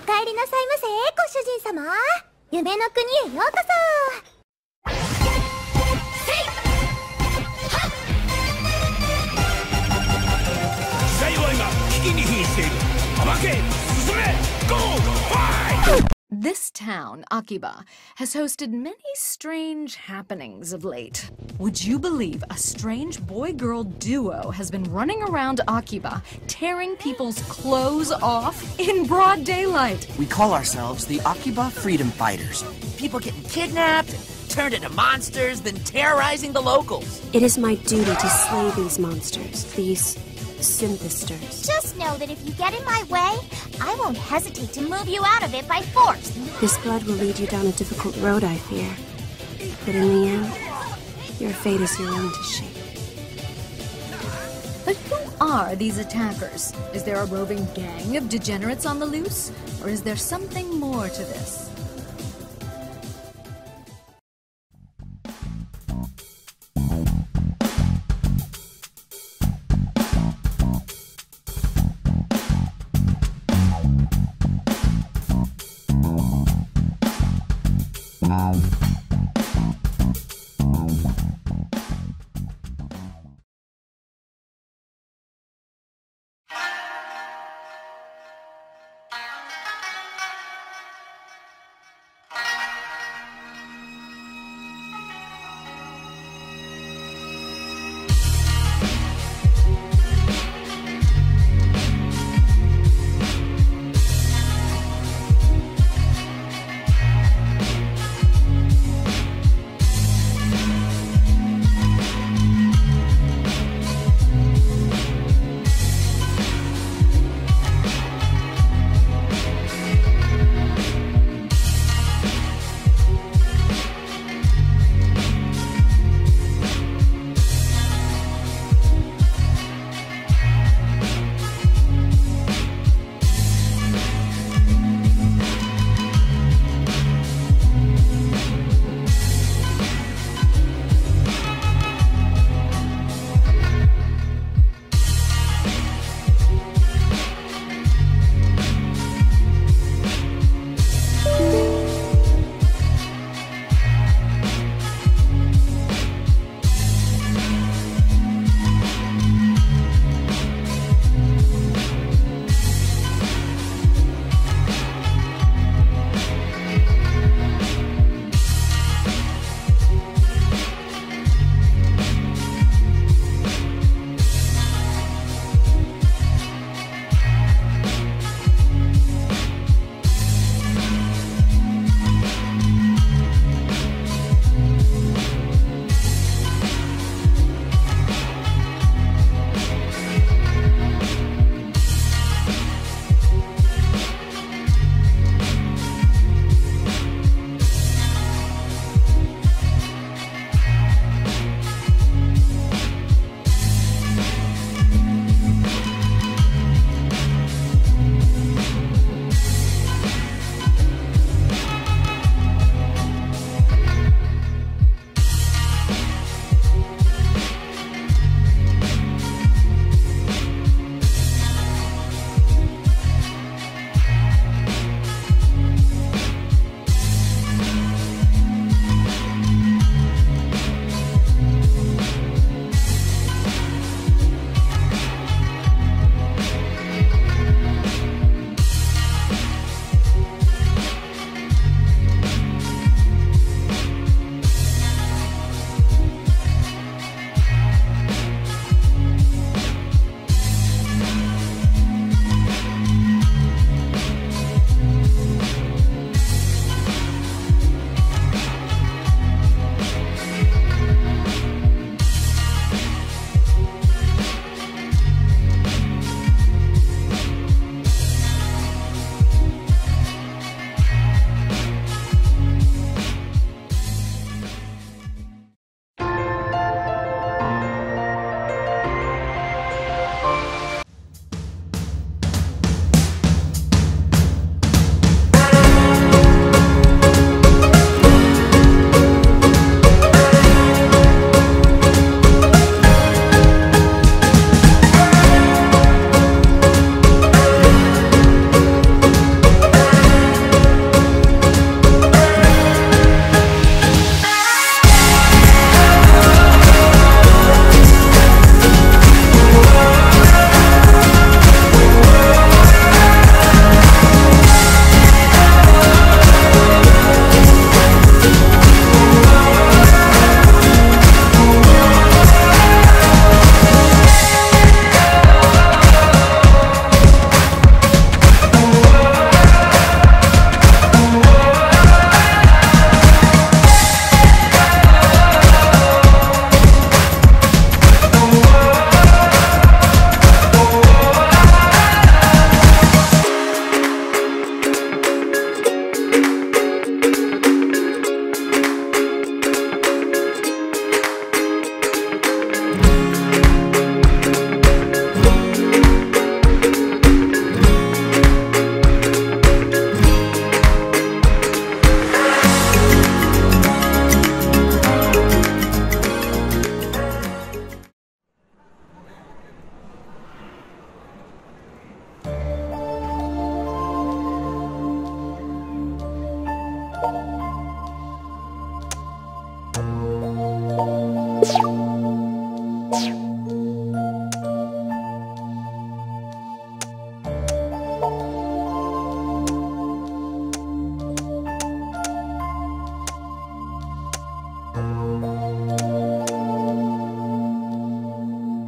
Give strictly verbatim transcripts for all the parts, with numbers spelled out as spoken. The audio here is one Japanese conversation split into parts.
帰りなさいませ、ご主人様。夢の国へようこそ。 時代は今危機に瀕している。暴け、進め、ゴー、ファイト! This town, Akiba, has hosted many strange happenings of late. Would you believe a strange boy-girl duo has been running around Akiba, tearing people's clothes off in broad daylight? We call ourselves the Akiba Freedom Fighters. People getting kidnapped, turned into monsters, then terrorizing the locals. It is my duty to slay these monsters, these synthesters. Just know that if you get in my way, I won't hesitate to move you out of it by force. This blood will lead you down a difficult road, I fear. But in the end, your fate is your own to shape. But who are these attackers? Is there a roving gang of degenerates on the loose? Or is there something more to this?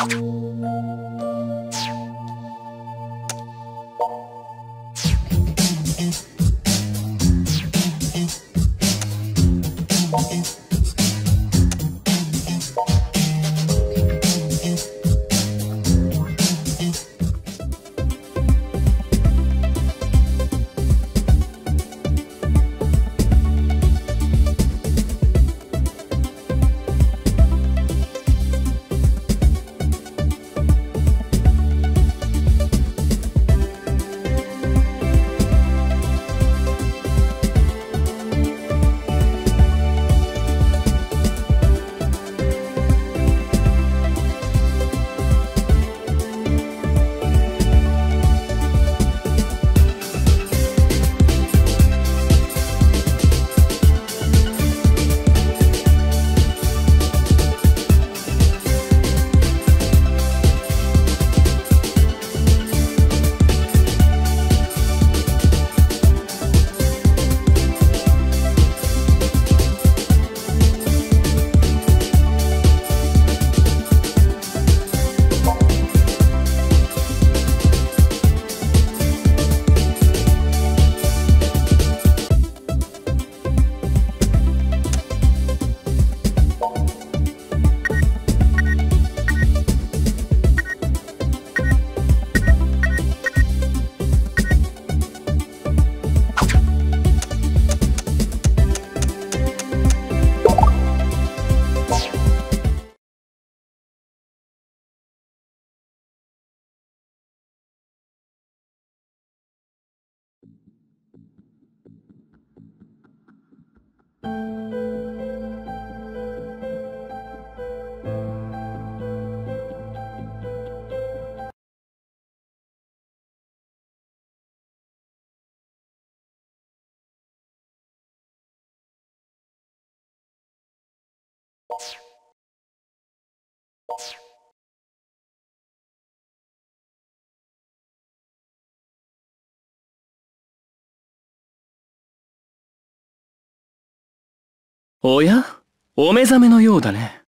おや、お目覚めのようだね。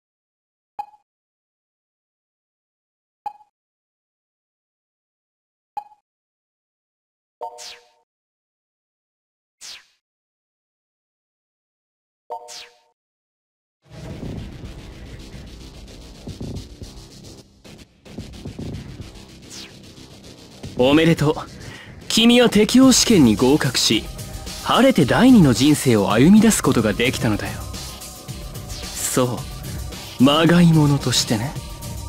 おめでとう。君は適応試験に合格し、晴れて第二の人生を歩み出すことができたのだよ。そう、まがいものとしてね。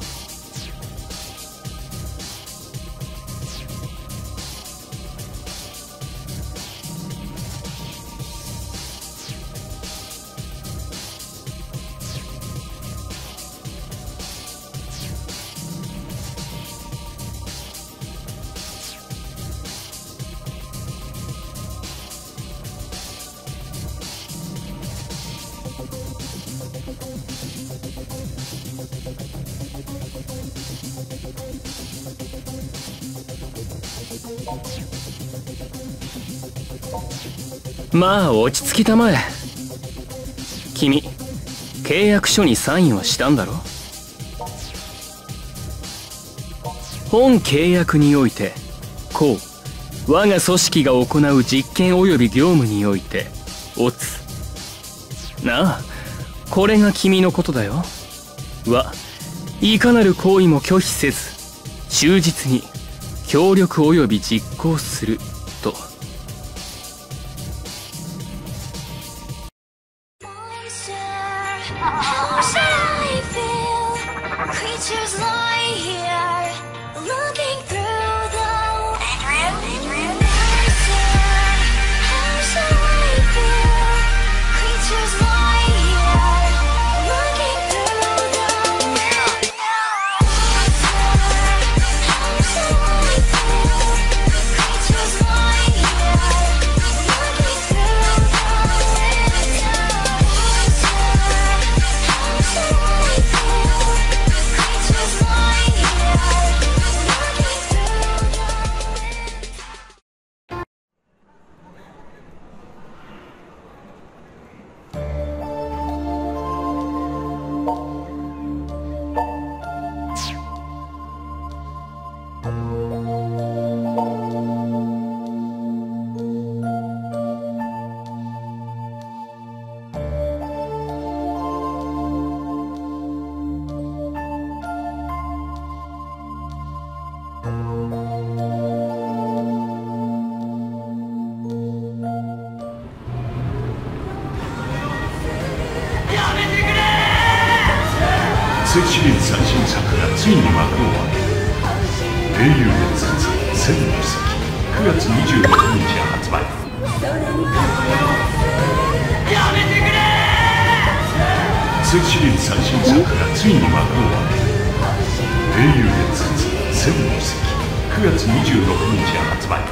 まあ落ち着きたまえ。君、契約書にサインはしたんだろ？本契約において、こう我が組織が行う実験及び業務において、オツ。なあ、これが君のことだよ。はいかなる行為も拒否せず、忠実に協力及び実行すると。 Just リーズ最新作がついに幕を開け、英雄伝説千の奇跡くがつにじゅうろくにち発売。やめてくれー。Zシリーズ最新作がついに幕を開け、英雄伝説千の奇跡くがつにじゅうろくにち発売。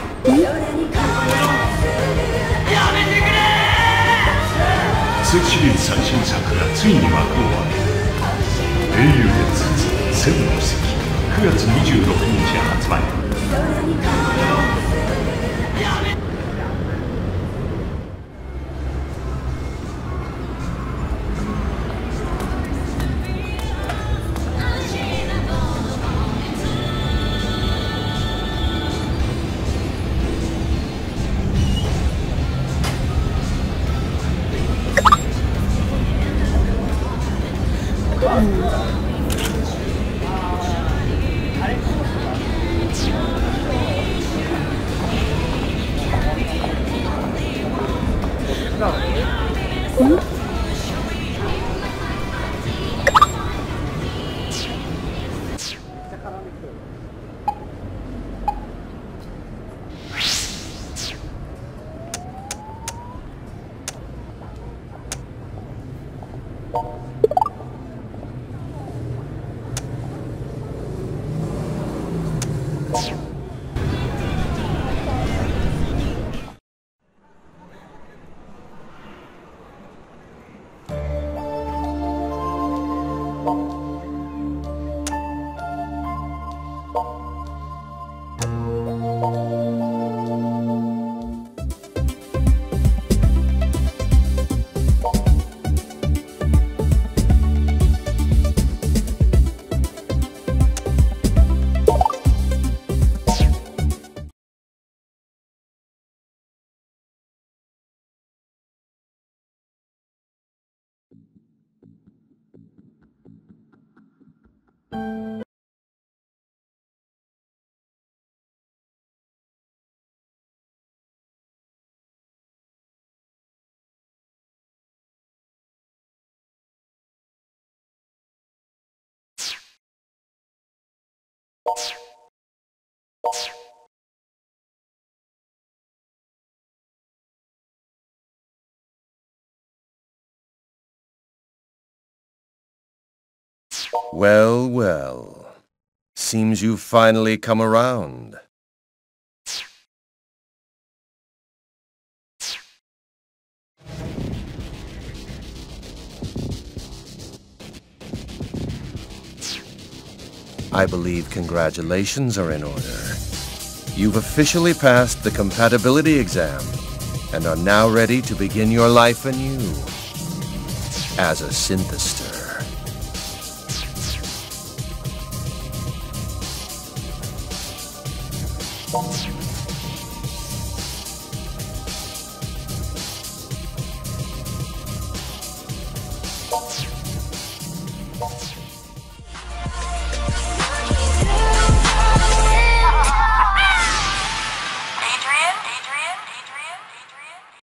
やめてくれー。Zシリーズ最新作がついに幕を開け、英雄伝説千の奇跡くがつにじゅうろくにち発売。 Well, well. Seems you've finally come around. I believe congratulations are in order. You've officially passed the compatibility exam and are now ready to begin your life anew as a synthester. What?